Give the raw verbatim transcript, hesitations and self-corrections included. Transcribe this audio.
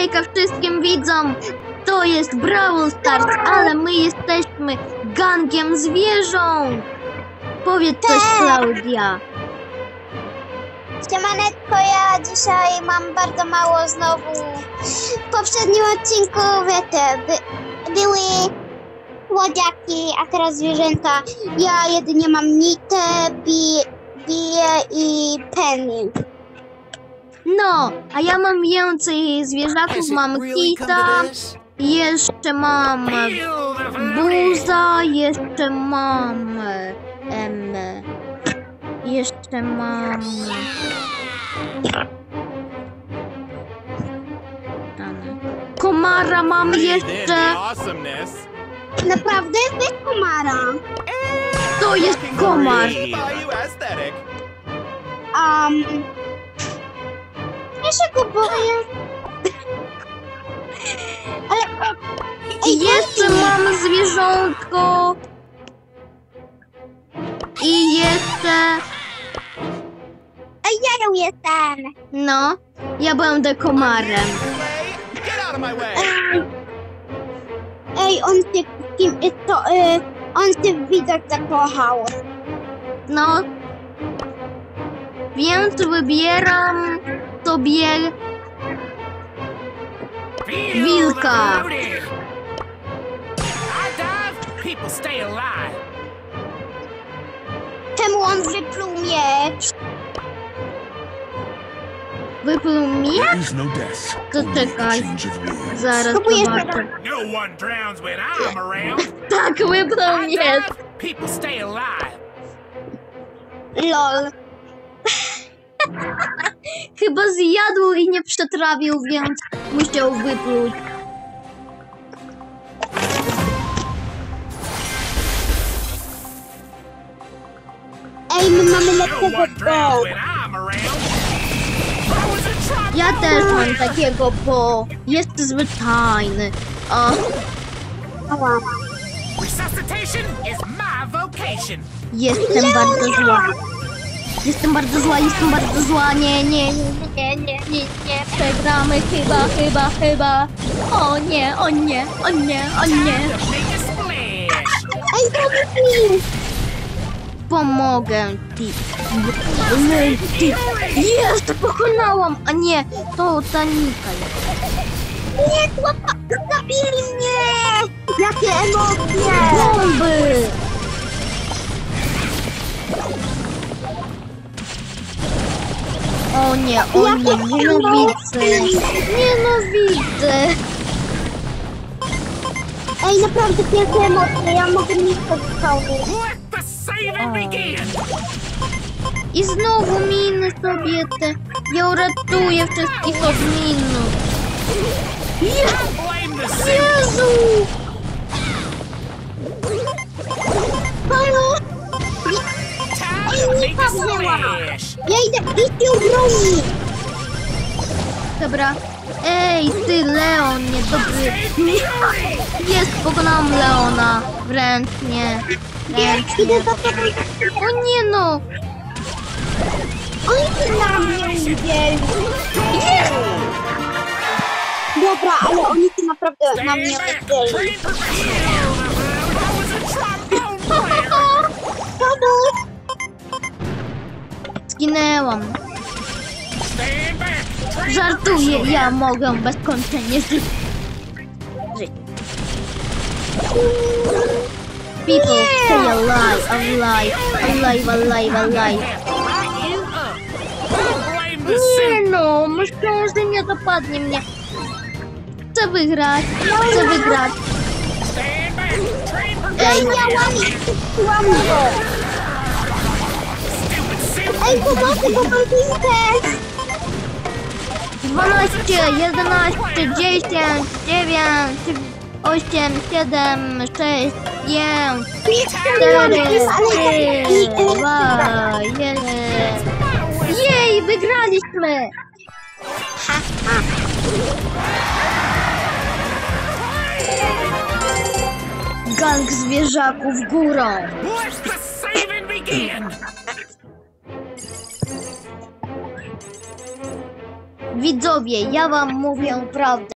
Hejka wszystkim widzom! To jest Brawl Stars, ale my jesteśmy gangiem zwierząt! Powiedz coś, Klaudia. Siemaneczko, ja dzisiaj mam bardzo mało znowu. W poprzednim odcinku, wiecie, by, były słodziaki, a teraz zwierzęta. Ja jedynie mam Nitę, Biję i Penny. No, a ja mam więcej zwierzaków, mam Kita, jeszcze mam Buza, jeszcze mam... Em, jeszcze mam... Komara mam jeszcze. Naprawdę? Jest komara. To jest komar. Um, ja się go boję. Ale... I jeszcze mam zwierzątko. I jeszcze... Ej, ja ją jestem. No, ja będę komarem. Ej, Ej on się kim to, y, on się widać zakochał. No. Więc wybieram sobie wilka. Czemu on wypluł miecz? Wypluł miecz? To czekaj. Zaraz zobaczę. Tak, wypluł miecz. Lol. Chyba zjadł i nie przetrawił, więc musiał wypluć. Ej, my mamy lepszego bo. Ja też mam takiego, bo jest zwyczajny. O. Jestem bardzo zła. Jestem bardzo zła, jestem bardzo zła. Nie, nie, nie, nie, nie, nie, nie. Przegramy chyba, chyba, chyba. O nie, o nie, o nie, o nie. Ej, zrobił mi. Pomogę ci. Jest, pokonałam. A nie, to Tanika jest. Nie, chłopak, zabili mnie. Jakie emocje. Bomby. O nie, o nie, nienawidzę. Nienawidzę. Ej, naprawdę piękne emocje, ja mogę nic powiedzieć. I znowu miny sobie te. Ja uratuję wszystkich od minut. Je Jezu! Halo? Ej, Nika wzięła. Ja idę, idź ją broni. Dobra. Ej, ty Leon, niedobry. Jest, pokonałam Leona. Wręcz nie. Wręcz Idę nie. za tobą. O nie no! Oni się na mnie uwzięli. Dobra, ale oni się naprawdę na mnie uwzięli. Pomóż! Zginęłam. Żartuję, ja mogę bezkończenie żyć. Żyć. People stay alive, alive, alive, alive, alive. Nie no, myślę, że nie dopadnie mnie. Chcę wygrać, chcę wygrać. Ej, Łam go! Ej, pomocy, bo mam piłkę! dwanaście, jedenaście, dziesięć, dziewięć, osiem, siedem, sześć, pięć, cztery, trzy, dwa, jeden. Jej, wygraliśmy! Gang zwierzaków górą. Widzowie, ja wam mówię prawdę.